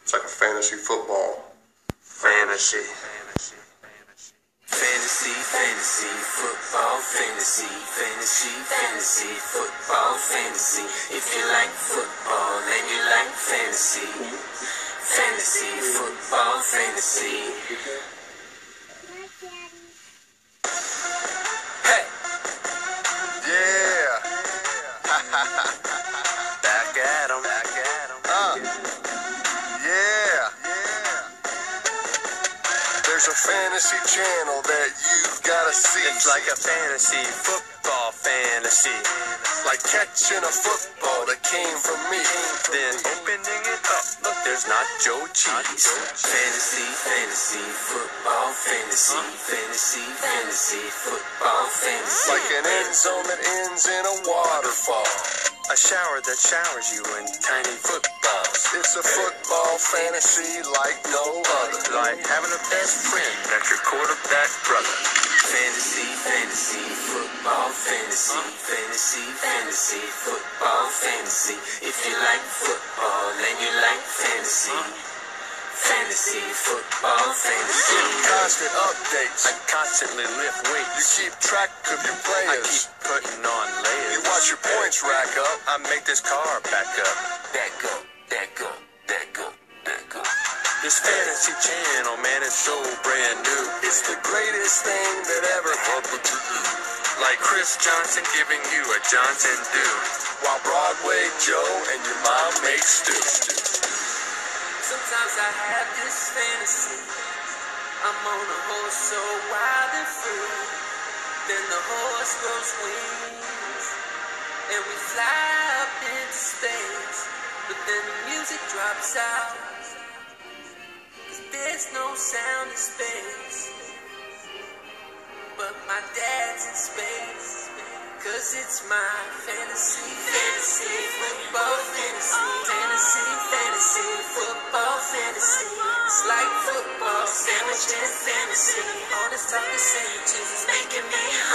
It's like a fantasy football. Fantasy. Fantasy, fantasy, football, fantasy, fantasy, fantasy, football, fantasy. If you like football, then you like fantasy. Fantasy, football, fantasy. Hey! Yeah! Back at 'em. Yeah! There's a fantasy channel that you've gotta see. It's like a fantasy, football fantasy. Like catching a football that came from me. Then opening it up, look, there's nacho cheese. Fantasy, fantasy, football fantasy. Fantasy, fantasy, football fantasy. Like an end zone that ends in a waterfall. A shower that showers you in tiny footballs. It's a football fantasy like no other. Like having a best friend that's your quarterback brother. Fantasy, fantasy, football fantasy. Fantasy, fantasy, football fantasy. If you like football, then you like fantasy. Fantasy, football fantasy. Constant updates. I constantly lift You weights. keep track of your I players. keep putting on layers. You watch your points rack up. I make this car back up. Back up, back up, back up, back up. This fantasy channel, man, is so brand new. It's the greatest thing that ever happened to you. Like Chris Johnson giving you a Johnson Dew. While Broadway Joe and your mom make stew. Sometimes I have this fantasy. I'm on a horse so wild and free. Then the horse grows wings and we fly up into space. But then the music drops out, 'cause there's no sound in space. But my dad's in space, 'cause it's my fantasy. Fantasy, football fantasy. Fantasy, fantasy, football fantasy. It's like football sandwich and fantasy. All this talk of sandwiches is making me